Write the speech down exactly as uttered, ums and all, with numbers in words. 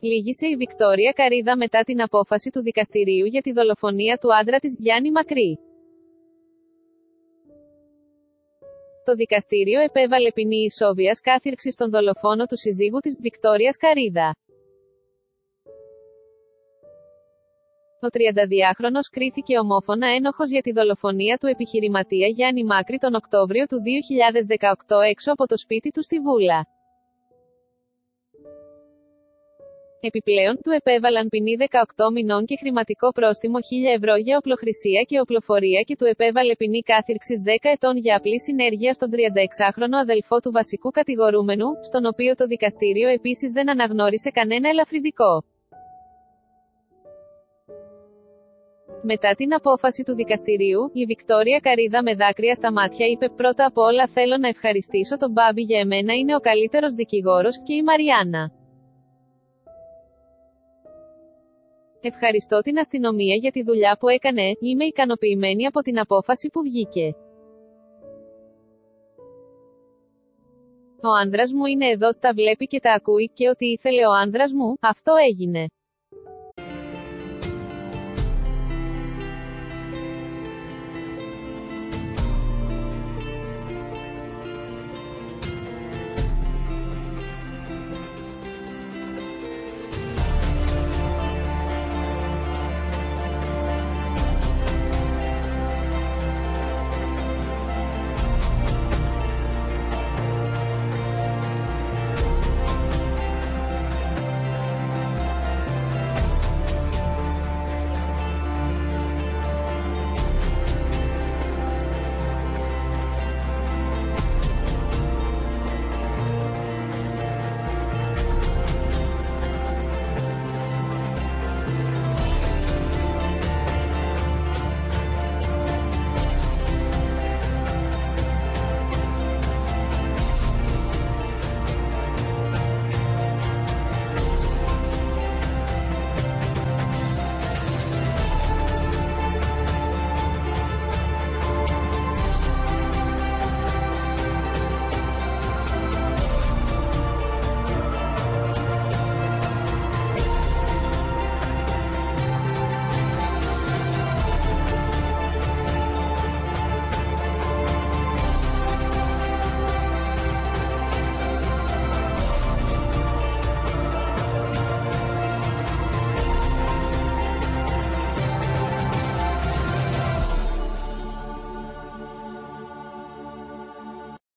Λύγησε η Βικτόρια Καρίδα μετά την απόφαση του δικαστηρίου για τη δολοφονία του άντρα της Γιάννη Μακρύ. Το δικαστήριο επέβαλε ποινή ισόβιας κάθυρξης στον δολοφόνο του συζύγου της Βικτόριας Καρίδα. Ο τριανταδυάχρονος κρίθηκε ομόφωνα ένοχος για τη δολοφονία του επιχειρηματία Γιάννη Μακρύ τον Οκτώβριο του δύο χιλιάδες δεκαοκτώ έξω από το σπίτι του στη Βούλα. Επιπλέον, του επέβαλαν ποινή δεκαοκτώ μηνών και χρηματικό πρόστιμο χίλια ευρώ για οπλοχρησία και οπλοφορία και του επέβαλε ποινή κάθυρξης δέκα ετών για απλή συνέργεια στον τριανταεξάχρονο αδελφό του βασικού κατηγορούμενου, στον οποίο το δικαστήριο επίσης δεν αναγνώρισε κανένα ελαφρυντικό. Μετά την απόφαση του δικαστηρίου, η Βικτόρια Καρίδα με δάκρυα στα μάτια είπε: «Πρώτα απ' όλα θέλω να ευχαριστήσω τον Μπάμπη, για εμένα είναι ο καλύτερος δικηγόρος, και η Μαριάννα. Ευχαριστώ την αστυνομία για τη δουλειά που έκανε, είμαι ικανοποιημένη από την απόφαση που βγήκε. Ο άνδρας μου είναι εδώ, τα βλέπει και τα ακούει, και ό,τι ήθελε ο άνδρας μου, αυτό έγινε».